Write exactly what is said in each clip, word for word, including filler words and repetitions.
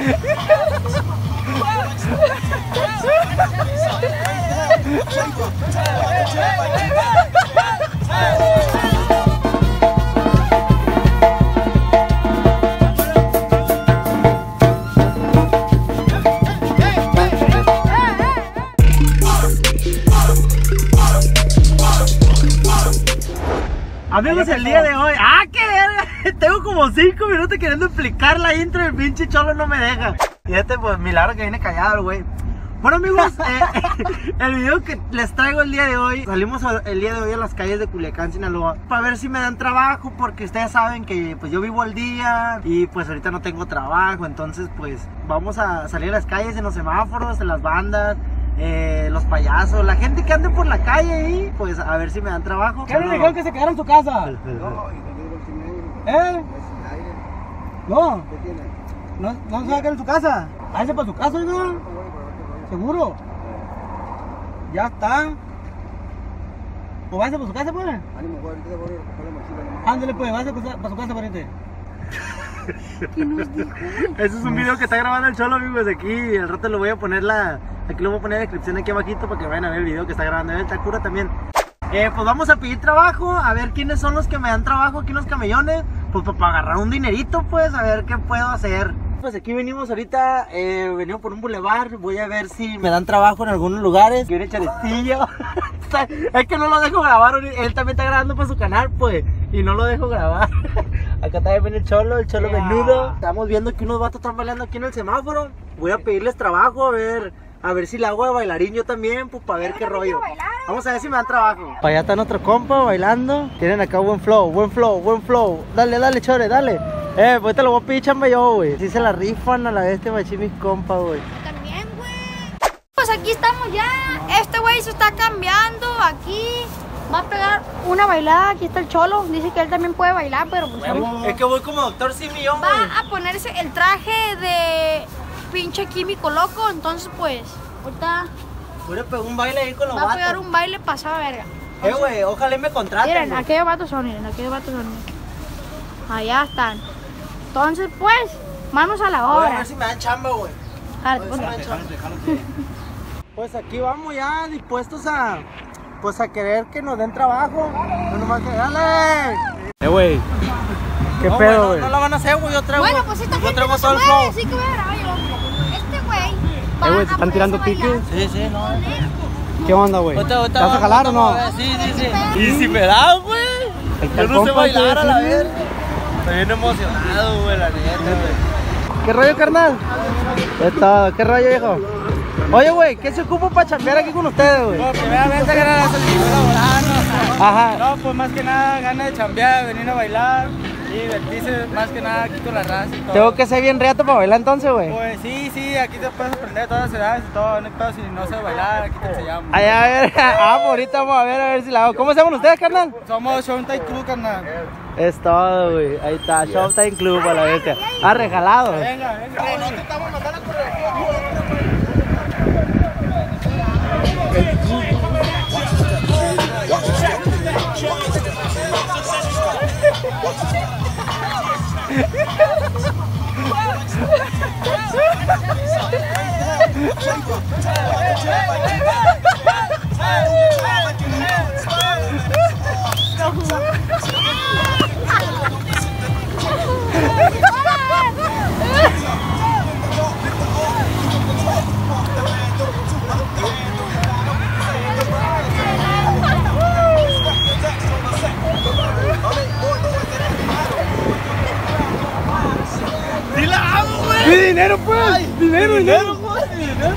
Amigos, el día de hoy, ¡ah, qué verga! Tengo como cinco minutos queriendo explicar la intro y el pinche cholo no me deja. Y este, pues, milagro que viene callado el güey. Bueno, amigos, eh, el video que les traigo el día de hoy, salimos el día de hoy a las calles de Culiacán, Sinaloa, para ver si me dan trabajo, porque ustedes saben que pues yo vivo al día y pues ahorita no tengo trabajo. Entonces, pues, vamos a salir a las calles, en los semáforos, en las bandas, Eh, los payasos, la gente que ande por la calle ahí, pues a ver si me dan trabajo. ¿Qué le dijeron que se quedara en su casa? ¿Eh? No. ¿No, no se va a quedar en su casa? Váyase para su casa, ¿no? ¿Seguro? Ya está. ¿O váyase para su casa, pues? Ándale, pues, váyase para su casa, pariente. Ese es un video que está grabando el cholo, amigos, de aquí. Al rato lo voy a poner la... Aquí lo voy a poner en la descripción aquí abajito para que vayan a ver el video que está grabando. Está cura también. Eh, pues vamos a pedir trabajo, a ver quiénes son los que me dan trabajo aquí en los camellones. Pues para agarrar un dinerito, pues, a ver qué puedo hacer. Pues aquí venimos ahorita, eh, venimos por un bulevar. Voy a ver si me dan trabajo en algunos lugares. Viene Charestillo. Es que no lo dejo grabar, él también está grabando para su canal, pues, y no lo dejo grabar. Acá también viene el cholo, el cholo yeah. Menudo. Estamos viendo que unos vatos están bailando aquí en el semáforo. Voy a pedirles trabajo, a ver, a ver si le hago de bailarín yo también, pues para ver qué rollo. Vamos a ver si me dan trabajo. Para allá está nuestro compa bailando. Tienen acá buen flow, buen flow, buen flow. Dale, dale, chore, dale. Eh, pues te lo voy a pedir chamba yo, güey. Si se la rifan a la vez, machín mis compas, güey. También, güey. Pues aquí estamos ya. Este güey se está cambiando aquí. Va a pegar una bailada, aquí está el cholo. Dice que él también puede bailar, pero pues... Bueno, es que voy como doctor Simión, güey. Va a ponerse el traje de pinche químico loco, entonces pues... Ahorita... Voy a pegar un baile ahí con los vatos. Va a vatos. pegar un baile pasado verga. Eh, güey, ojalá me contraten. Miren, wey. aquellos vatos son, miren, aquellos vatos son. Allá están. Entonces pues, vamos a la obra. Voy a ver si me dan chamba, güey. Pues aquí vamos ya dispuestos a... Pues a querer que nos den trabajo. No nomás que dale. Eh, güey. ¿Qué no, pedo, güey? No, no lo van a hacer, güey. Yo traigo. Bueno, pues esta gente no se mueve, así que voy a grabar yo. Este güey. Eh, güey, ¿te están tirando piques? Sí, sí, no. ¿Qué onda, güey? ¿Te vas a jalar o no? Sí, sí, sí. ¿Y si me da, güey? Yo no sé bailar a la vez. Estoy bien emocionado, güey, la neta, güey. ¿Qué rollo, carnal? Esto, ¿qué rollo, viejo? Oye, güey, ¿qué se ocupa para chambear aquí con ustedes, güey? No, primeramente ganar la solicitud laboral, ¿no? Ajá. No, pues más que nada ganas de chambear, venir a bailar y divertirse más que nada aquí con la raza y todo. Tengo que ser bien reato para bailar entonces, güey. Pues sí, sí, aquí te puedes aprender de todas las edades y todo, no hay pedo, si no sabes bailar, aquí te enseñamos. Ay, a ver, ah, pues ahorita vamos a ver, a ver si la hago. ¿Cómo se llaman ustedes, carnal? Somos Showtime Club, carnal. Es todo, güey, ahí está, Showtime Club a la bestia. Ah, regalado. Venga, venga. No te estamos mandando a correr. ¡Mi dinero, pues! Ay, ¡Dinero, dinero! ¡Dinero!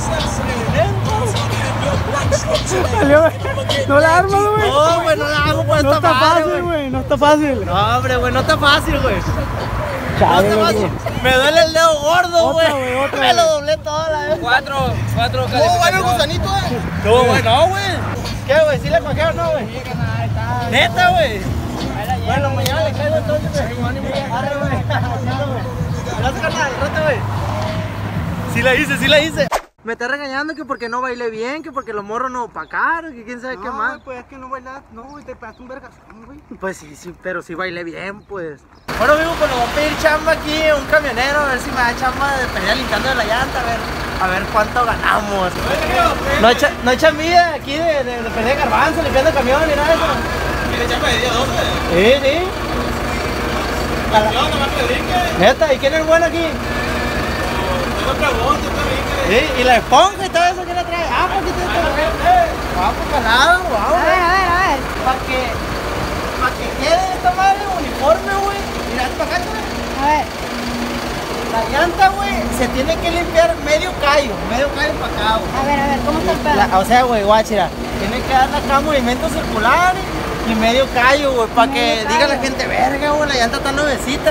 ¡Dinero! No la armas, güey. No, güey, no la hago por no esta está madre, fácil, güey. No está fácil. No, hombre, güey, no está fácil, güey. Chale, no está fácil. Me duele el dedo gordo, güey. Me lo doblé toda la vez. Cuatro, cuatro calificaciones. ¿Cómo bueno el gusanito, eh? No, güey, no, güey. ¿Qué, güey? ¿Sí le cogieron, no, güey? Sí, carnal, ahí está. Neta, güey. Bueno, mañana le caigo entonces, güey. Arre, güey. Gracias, carnal, rato, güey. Sí la hice, sí la hice. Me está regañando que porque no bailé bien, que porque los morros no opacaron, que quién sabe no, qué más. pues es que no bailas, no, güey, te pegaste un vergazón, güey. Pues sí, sí, pero sí bailé bien, pues. Bueno, amigo, pues le voy a pedir chamba aquí a un camionero, a ver si me da chamba de perder limpiando de la llanta, a ver, a ver cuánto ganamos. No hay, cha- no hay chambilla aquí de, de, de perder garbanzo, limpiando el camión ni nada de eso. ¿Tiene chamba de día doce? Sí, sí. Yo nomás que le brinque. Neta, ¿y quién es el bueno aquí? Yo no pregunto, yo te brinque. Sí, y la esponja y todo eso, ¿quién la trae? Ah, pues aquí está esto. Ah, pues calado, wow. A ver, a ver, a ver. Para que, para que quede esta madre uniforme, güey. Mira, para acá, güey. A ver. La llanta, güey, se tiene que limpiar medio callo, medio callo para acá, güey. A ver, a ver, ¿cómo está el pedo? La- o sea, güey, guachira, tiene que darle acá movimientos circulares y medio callo, güey, para que Medio diga la callo. gente, verga, güey, la llanta está nuevecita.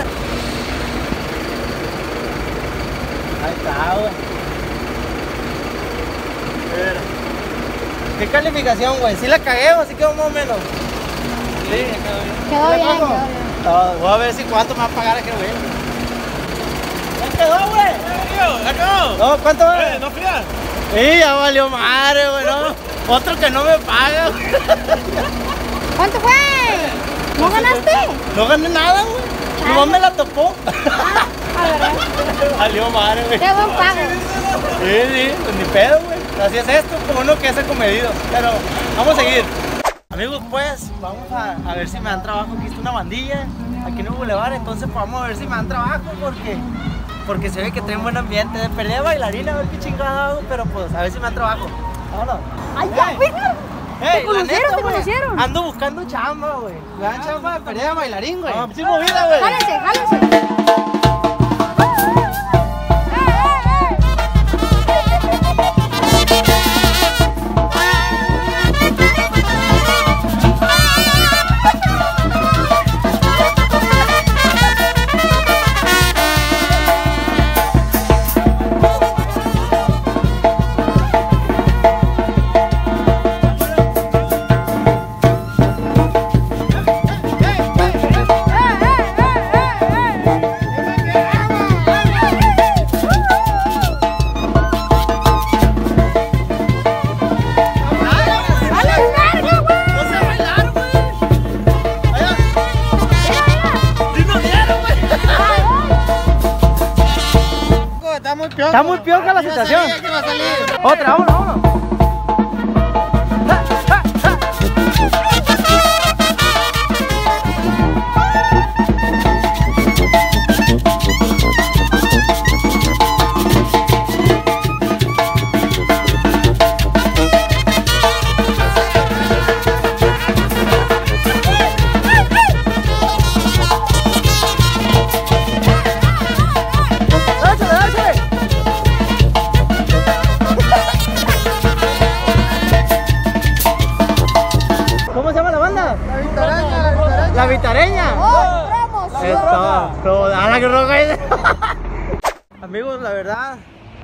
Ahí está, güey. Mira. ¿Qué calificación, güey? ¿Sí la cagué o sí quedó más o menos? Sí, Quedó ¿Sí la bien, cago? quedó bien. No, voy a ver si cuánto me va a pagar aquel güey. ¿Ya quedó, güey? ¿Ya acabó? No, ¿cuánto va? Eh, ¿no fías? Sí, ya valió madre, güey, no. Otro que no me paga, güey. ¿Cuánto fue? ¿No ganaste? No gané nada, güey. Nomás me la topó. Ah, a ver, Valió madre, güey. qué buen pago. Sí, sí, pues ni pedo, güey. Así es esto, como uno que hace comedido. Pero vamos a seguir. Amigos, pues, vamos a, a ver si me dan trabajo. Aquí está una bandilla, aquí en el bulevar. Entonces, pues, vamos a ver si me dan trabajo porque, porque se ve que traen buen ambiente. De pelea bailarina, a ver qué chingada hago. Pero, pues, a ver si me dan trabajo. Vámonos. Ay, ya, venga. Ey, ¿Te conocieron? la neta, ¿Te güey, conocieron? ando buscando chamba, güey. Me dan chamba de pelea de bailarín, güey. No, sí, movida, güey. Jálense, jálense. Está muy pioca la situación. Otra, vámonos, vámonos. ¿Cómo se llama la banda? La vitareña, la vitareña. La Vitareña. ¡Oh, promoción! Esto, todo, a la que roja. Amigos, la verdad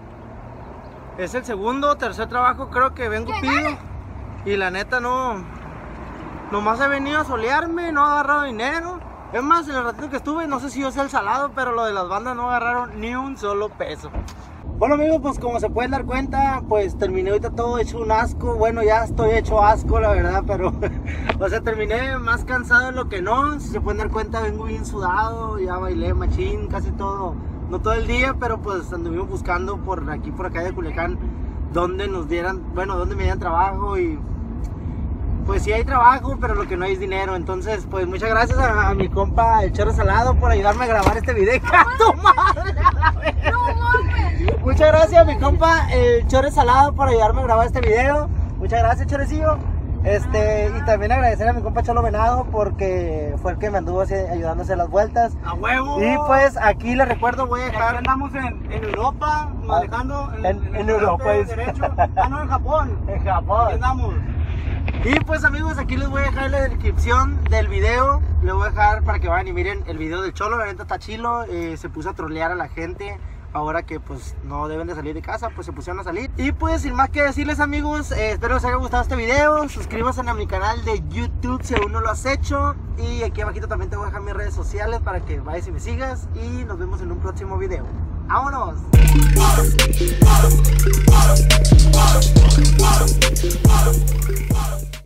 es el segundo o tercer trabajo creo que vengo pido y la neta no, nomás he venido a solearme, no he agarrado dinero. Es más, en el ratito que estuve, no sé si yo sea el salado, pero lo de las bandas no agarraron ni un solo peso. Bueno amigos, pues como se pueden dar cuenta, pues terminé ahorita todo hecho un asco. Bueno, ya estoy hecho asco, la verdad, pero o sea, terminé más cansado de lo que no. Si se pueden dar cuenta, vengo bien sudado, ya bailé machín casi todo, no todo el día, pero pues anduvimos buscando por aquí, por acá de Culiacán, donde nos dieran, bueno, donde me dieran trabajo. Y pues sí hay trabajo, pero lo que no hay es dinero. Entonces, pues muchas gracias a, a mi compa el Chorro Salado por ayudarme a grabar este video. ¡Tu madre! A la verga! ¡No mames! Muchas gracias a mi compa el Chore Salado por ayudarme a grabar este video. Muchas gracias, Chorecillo. Este, y también agradecer a mi compa Cholo Venado porque fue el que me anduvo así, ayudando a hacer las vueltas. ¡A huevo! Y pues aquí les recuerdo, voy a Aquí dejar andamos en, en Europa, manejando en- el- el en volante Europa, es. derecho. Ah, no, en Japón. en Aquí Japón. andamos. Y pues amigos, aquí les voy a dejar la descripción del video. Les voy a dejar para que vayan y miren el video del Cholo. La neta está chilo, eh, se puso a trolear a la gente. Ahora que pues no deben de salir de casa, pues se pusieron a salir. Y pues sin más que decirles amigos, eh, espero les haya gustado este video. Suscríbanse a mi canal de YouTube si aún no lo has hecho. Y aquí abajito también te voy a dejar mis redes sociales para que vayas y me sigas. Y nos vemos en un próximo video. ¡Vámonos!